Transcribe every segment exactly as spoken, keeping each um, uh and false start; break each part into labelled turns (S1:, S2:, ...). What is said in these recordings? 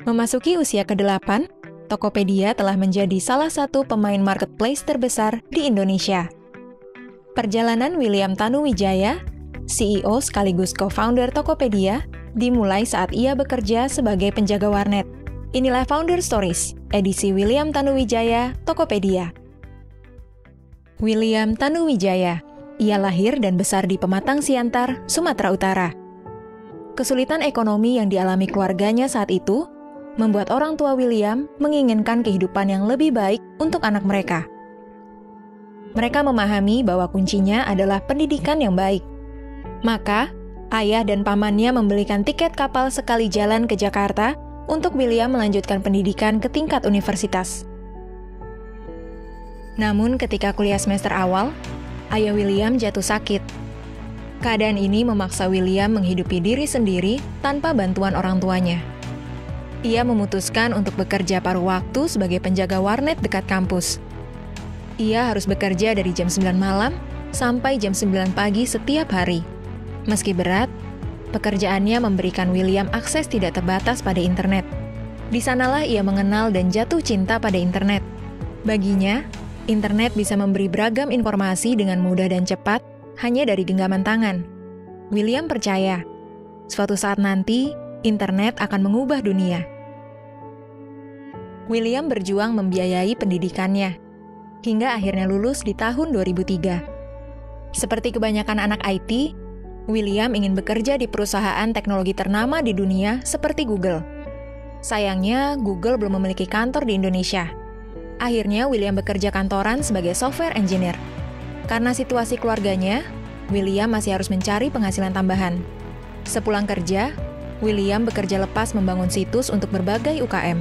S1: Memasuki usia kedelapan, Tokopedia telah menjadi salah satu pemain marketplace terbesar di Indonesia. Perjalanan William Tanuwijaya, C E O sekaligus co-founder Tokopedia, dimulai saat ia bekerja sebagai penjaga warnet. Inilah Founder Stories, edisi William Tanuwijaya, Tokopedia. William Tanuwijaya, ia lahir dan besar di Pematang Siantar, Sumatera Utara. Kesulitan ekonomi yang dialami keluarganya saat itu membuat orang tua William menginginkan kehidupan yang lebih baik untuk anak mereka. Mereka memahami bahwa kuncinya adalah pendidikan yang baik. Maka, ayah dan pamannya membelikan tiket kapal sekali jalan ke Jakarta untuk William melanjutkan pendidikan ke tingkat universitas. Namun ketika kuliah semester awal, ayah William jatuh sakit. Keadaan ini memaksa William menghidupi diri sendiri tanpa bantuan orang tuanya. Ia memutuskan untuk bekerja paruh waktu sebagai penjaga warnet dekat kampus. Ia harus bekerja dari jam sembilan malam sampai jam sembilan pagi setiap hari. Meski berat, pekerjaannya memberikan William akses tidak terbatas pada internet. Di sanalah ia mengenal dan jatuh cinta pada internet. Baginya, internet bisa memberi beragam informasi dengan mudah dan cepat hanya dari genggaman tangan. William percaya, suatu saat nanti, internet akan mengubah dunia. William berjuang membiayai pendidikannya, hingga akhirnya lulus di tahun dua ribu tiga. Seperti kebanyakan anak I T, William ingin bekerja di perusahaan teknologi ternama di dunia seperti Google. Sayangnya, Google belum memiliki kantor di Indonesia. Akhirnya, William bekerja kantoran sebagai software engineer. Karena situasi keluarganya, William masih harus mencari penghasilan tambahan. Sepulang kerja, William bekerja lepas membangun situs untuk berbagai U K M.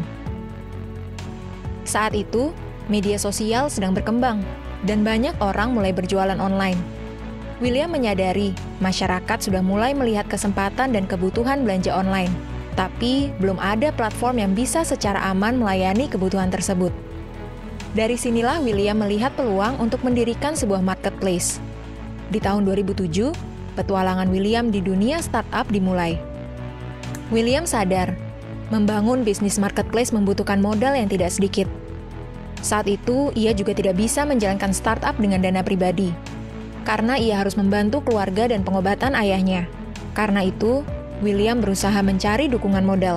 S1: Saat itu, media sosial sedang berkembang, dan banyak orang mulai berjualan online. William menyadari masyarakat sudah mulai melihat kesempatan dan kebutuhan belanja online, tapi belum ada platform yang bisa secara aman melayani kebutuhan tersebut. Dari sinilah William melihat peluang untuk mendirikan sebuah marketplace. Di tahun dua ribu tujuh, petualangan William di dunia startup dimulai. William sadar, membangun bisnis marketplace membutuhkan modal yang tidak sedikit. Saat itu, ia juga tidak bisa menjalankan startup dengan dana pribadi, karena ia harus membantu keluarga dan pengobatan ayahnya. Karena itu, William berusaha mencari dukungan modal.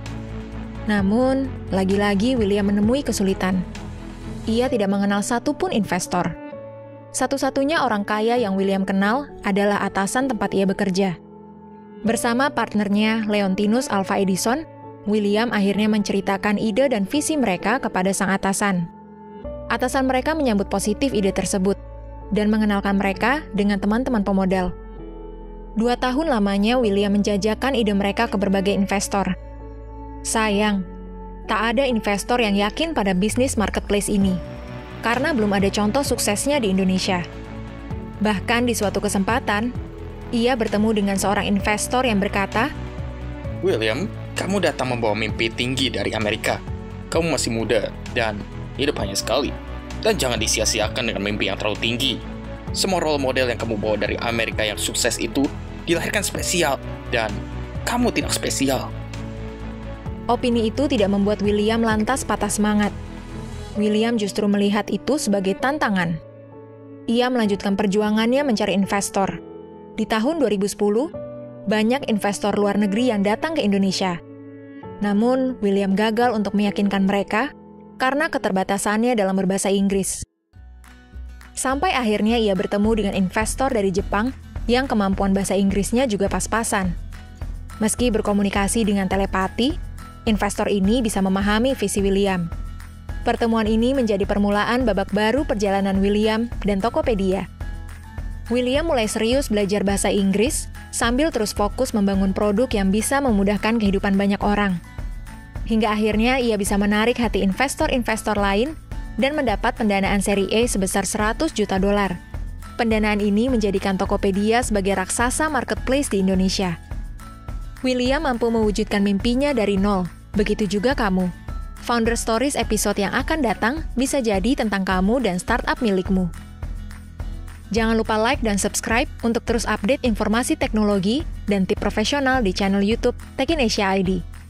S1: Namun, lagi-lagi William menemui kesulitan. Ia tidak mengenal satupun investor. Satu-satunya orang kaya yang William kenal adalah atasan tempat ia bekerja. Bersama partnernya Leontinus Alva Edison, William akhirnya menceritakan ide dan visi mereka kepada sang atasan. Atasan mereka menyambut positif ide tersebut dan mengenalkan mereka dengan teman-teman pemodal. Dua tahun lamanya William menjajakan ide mereka ke berbagai investor. Sayang, tak ada investor yang yakin pada bisnis marketplace ini, karena belum ada contoh suksesnya di Indonesia. Bahkan di suatu kesempatan, ia bertemu dengan seorang investor yang berkata,
S2: "William, kamu datang membawa mimpi tinggi dari Amerika. Kamu masih muda dan hidup hanya sekali. Dan jangan disia-siakan dengan mimpi yang terlalu tinggi. Semua role model yang kamu bawa dari Amerika yang sukses itu dilahirkan spesial, dan kamu tidak spesial."
S1: Opini itu tidak membuat William lantas patah semangat. William justru melihat itu sebagai tantangan. Ia melanjutkan perjuangannya mencari investor. Di tahun dua ribu sepuluh, banyak investor luar negeri yang datang ke Indonesia. Namun, William gagal untuk meyakinkan mereka karena keterbatasannya dalam berbahasa Inggris. Sampai akhirnya ia bertemu dengan investor dari Jepang yang kemampuan bahasa Inggrisnya juga pas-pasan. Meski berkomunikasi dengan telepati, investor ini bisa memahami visi William. Pertemuan ini menjadi permulaan babak baru perjalanan William dan Tokopedia. William mulai serius belajar bahasa Inggris sambil terus fokus membangun produk yang bisa memudahkan kehidupan banyak orang. Hingga akhirnya ia bisa menarik hati investor-investor lain dan mendapat pendanaan seri A sebesar seratus juta dolar. Pendanaan ini menjadikan Tokopedia sebagai raksasa marketplace di Indonesia. William mampu mewujudkan mimpinya dari nol, begitu juga kamu. Founder Stories episode yang akan datang bisa jadi tentang kamu dan startup milikmu. Jangan lupa like dan subscribe untuk terus update informasi teknologi dan tip profesional di channel YouTube Tech in Asia I D.